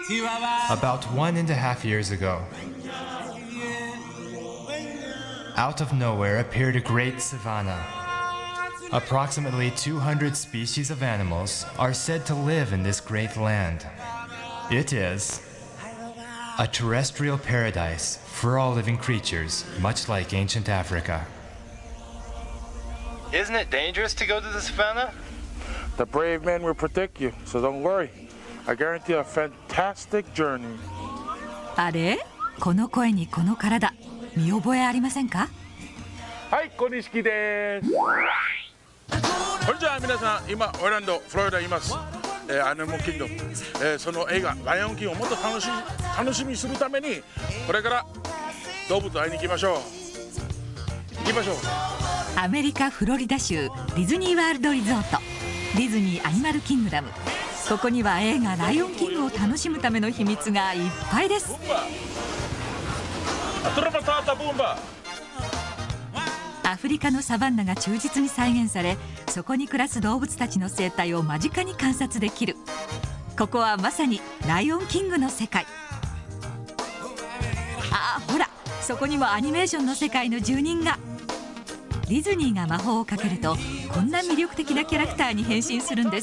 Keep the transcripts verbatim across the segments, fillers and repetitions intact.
About one and a half years ago, out of nowhere appeared a great savanna. Approximately two hundred species of animals are said to live in this great land. It is a terrestrial paradise for all living creatures, much like ancient Africa. Isn't it dangerous to go to the savannah? The brave men will protect you, so don't worry. I guarantee a fantastic journey. あれ？この声にこの体、見覚えありませんか？ はい、小錦です。こんにちは皆さん、今オーランド、フロリダにいます。えー、アニマルキングダム、えー、その映画ライオンキングをもっと楽しみ楽しみにするためにこれから動物会いに行きましょう。行きましょう。 アメリカ・フロリダ州ディズニーワールドリゾート、ディズニーアニマルキングダム。ここには映画ライオンキングを楽しむための秘密がいっぱいです。アフリカのサバンナが忠実に再現され、そこに暮らす動物たちの生態を間近に観察できる。ここはまさにライオンキングの世界。ああ、ほら、そこにもアニメーションの世界の住人が。ディズニーが魔法をかけると、こんな魅力的なキャラクターに変身するんです。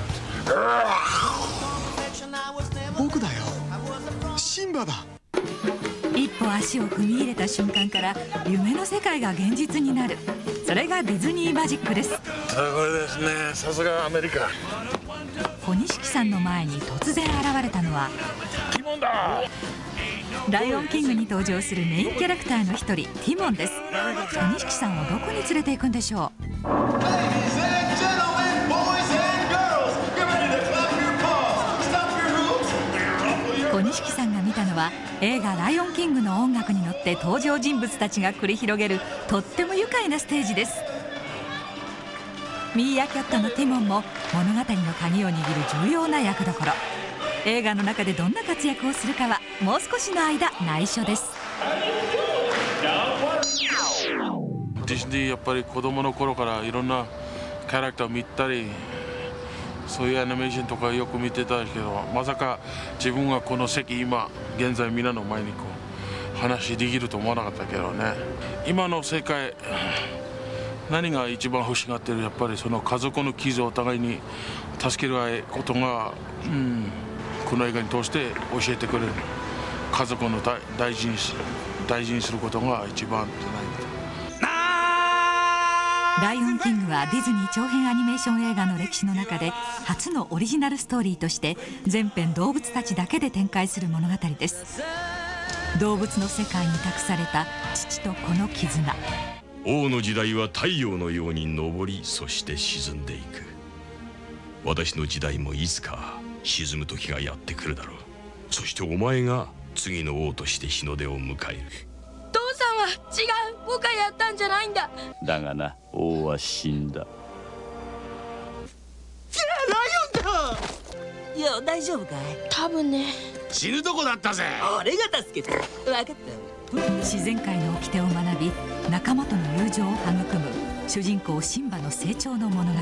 僕だよ、シンバだ。 一歩足を踏み入れた瞬間から夢の世界が現実になる。それがディズニーマジックです。 すごいですね、さすがアメリカ。 小錦さんの前に突然現れたのはティモンだ。 ライオンキングに登場するメインキャラクターの一人、ティモンです。小錦さんをどこに連れて行くんでしょう。小錦さんが見たのは映画ライオンキングの音楽に乗って登場人物たちが繰り広げるとっても愉快なステージです。ミーアキャットのティモンも物語の鍵を握る重要な役どころ。映画の中でどんな活躍をするかはもう少しの間内緒です。 ディズニーやっぱり子供の頃からいろんなキャラクターを見たり、そういうアニメーションとかよく見てたけど、まさか自分がこの席今現在みんなの前にこう話できると思わなかったけどね。今の世界何が一番欲しがってる、やっぱりその家族の傷をお互いに助ける合いことが、うん、この映画に通して教えてくれる。家族の大事にし大事にすることが一番じゃないか。 ライオンキングはディズニー長編アニメーション映画の歴史の中で初のオリジナルストーリーとして全編動物たちだけで展開する物語です。動物の世界に託された父と子の絆。 王の時代は太陽のように昇り、そして沈んでいく。私の時代もいつか沈む時がやってくるだろう。そしてお前が次の王として日の出を迎える。 父さんは違う、僕がやったんじゃないんだ。 だがな、王は死んだ。 ライオンだ。いや、大丈夫かい？多分ね。 死ぬとこだったぜ。 俺が助けた。分かった。 自然界の掟を学び、仲間との友情を育む主人公シンバの成長の物語。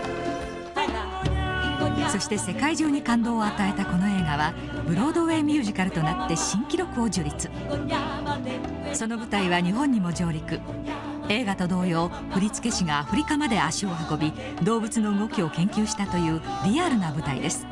そして世界中に感動を与えたこの映画はブロードウェイミュージカルとなって新記録を樹立。その舞台は日本にも上陸。映画と同様、振付師がアフリカまで足を運び動物の動きを研究したというリアルな舞台です。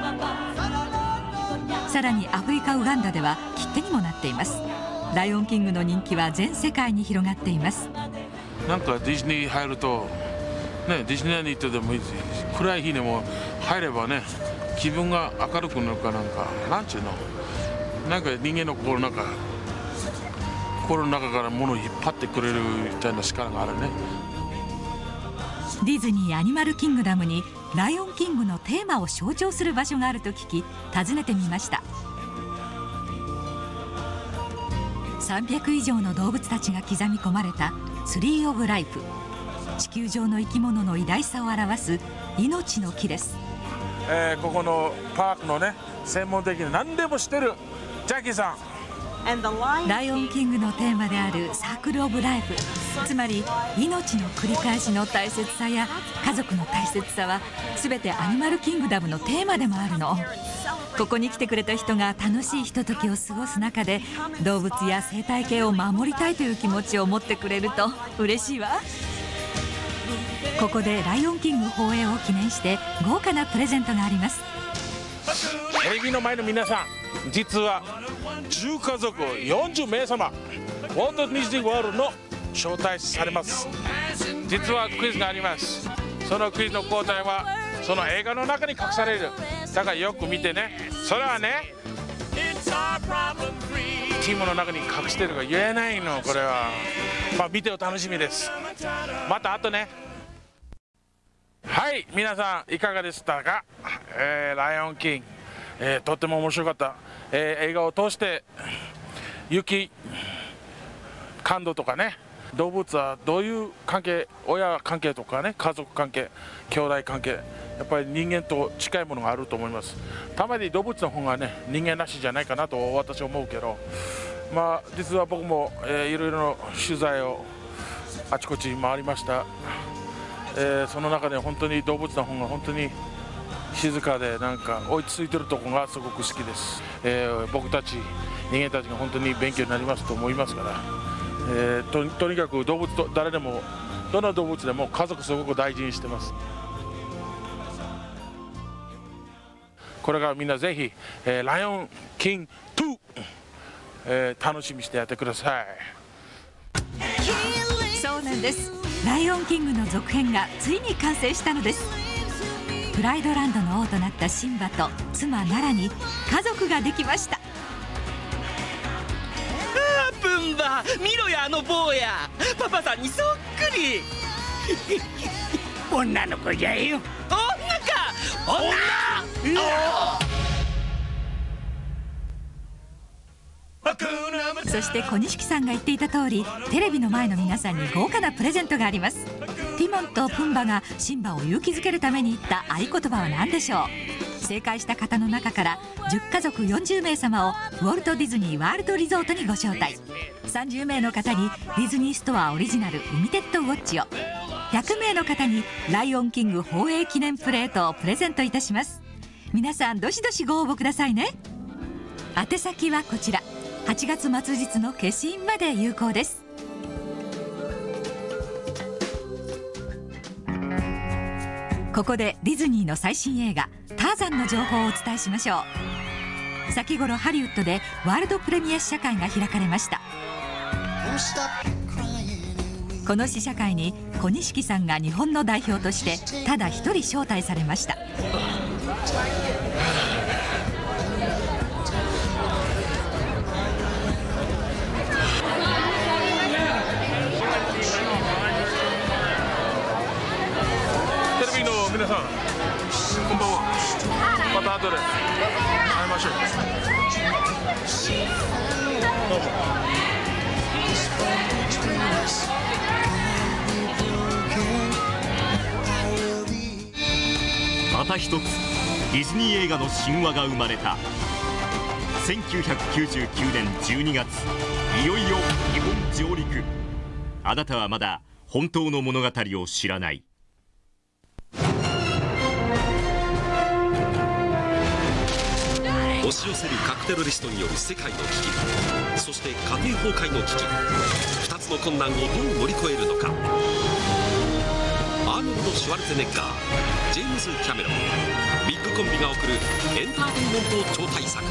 さらにアフリカ・ウガンダでは切手にもなっています。ライオンキングの人気は全世界に広がっています。 なんかディズニー入るとね、ディズニーに行ってでもいいし、暗い日にも入ればね、気分が明るくなるかなんか、なんちゅうの、なんか人間の心の中心の中から物を引っ張ってくれるみたいな力があるね。 ディズニーアニマルキングダムにライオンキングのテーマを象徴する場所があると聞き訪ねてみました。さんびゃく以上の動物たちが刻み込まれたツリー・オブ・ライフ。地球上の生き物の偉大さを表す命の木です。 えー、ここのパークのね、専門的に何でも知ってるジャッキーさん、 ライオンキングのテーマであるサークルオブライフ、つまり命の繰り返しの大切さや家族の大切さは全てアニマルキングダムのテーマでもあるの。ここに来てくれた人が楽しいひとときを過ごす中で動物や生態系を守りたいという気持ちを持ってくれると嬉しいわ。ここでライオンキング放映を記念して豪華なプレゼントがあります。 テレビの前の皆さん、実はじゅう家族よんじゅうめいさまウォルト・ディズニー・ワールドの招待されます。実はクイズがあります。そのクイズの答えはその映画の中に隠される。だからよく見てね。それはね、チームの中に隠してるが言えないの。これはまあ見てお楽しみです。またあとね。はい、皆さんいかがでしたか。えー、ライオンキング、えー、とっても面白かった、えー、映画を通して雪感動とかね、動物はどういう関係、親関係とかね、家族関係、兄弟関係、やっぱり人間と近いものがあると思います。たまに動物の方がね人間らしいじゃないかなと私は思うけど、まあ実は僕も、えー、いろいろな取材をあちこち回りました。えー、その中で本当に動物の方が本当に静かでなんか落ち着いてるところがすごく好きです。えー、僕たち人間たちが本当に勉強になりますと思いますから、えー、と, とにかく動物と誰でもどんな動物でも家族すごく大事にしてます。これからみんなぜひ、えー、ライオンキングに、えー、楽しみにしてやってください。 そうなんです。ライオンキングの続編がついに完成したのです。プライドランドの王となったシンバと妻ナラに家族ができました。 あープンバ、見ろやあの坊や、パパさんにそっくり女の子じゃよ。 女か女、 そして小錦さんが言っていた通り、テレビの前の皆さんに豪華なプレゼントがあります。ティモンとプンバがシンバを勇気づけるために言った合言葉は何でしょう。正解した方の中からじゅっ家族よんじゅうめいさまをウォルト・ディズニー・ワールド・リゾートにご招待。さんじゅうめいの方にディズニーストアオリジナルリミテッドウォッチを、ひゃくめいの方にライオンキング放映記念プレートをプレゼントいたします。皆さんどしどしご応募くださいね。宛先はこちら。はちがつ末日の消印まで有効です。ここでディズニーの最新映画ターザンの情報をお伝えしましょう。先頃ハリウッドでワールドプレミア試写会が開かれました。この試写会に小錦さんが日本の代表としてただ一人招待されました。 皆さんこんばんは。また後で会いましょう。どうも。 また一つディズニー映画の神話が生まれた。せんきゅうひゃくきゅうじゅうきゅうねんじゅうにがつ、いよいよ日本上陸。あなたはまだ本当の物語を知らない。 押し寄せる核テロリストによる世界の危機、そして家庭崩壊の危機、ふたつの困難をどう乗り越えるのか。アーノルド・シュワルツェネッガー、ジェームズ・キャメロン、ビッグコンビが送るエンターテインメント超大作。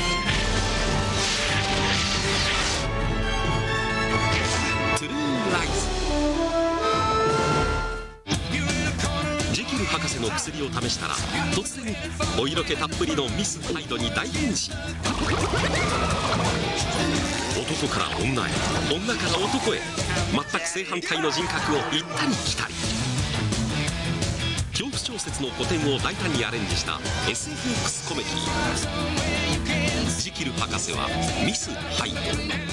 トゥルーライズ。ジェキル博士の薬を試したら突然お色気たっぷりのミス・ハイドに大変身。男から女へ、女から男へ、全く正反対の人格を行ったり来たり。恐怖小説の古典を大胆にアレンジした エスエフエックス コメディー。ジキル博士はミス・ハイド。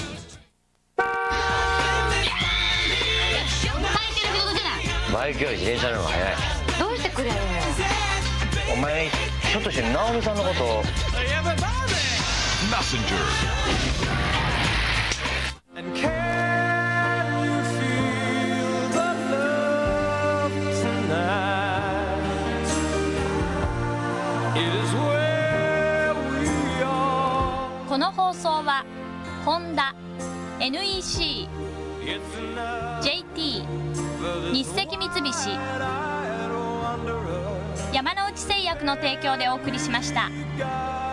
バイクより自転車の方が早い。 どうしてくれるのよ。 お前ひょっとして直美さんのこと。 この放送はホンダ、エヌイーシー、ジェイティー、日赤三菱、山之内製薬の提供でお送りしました。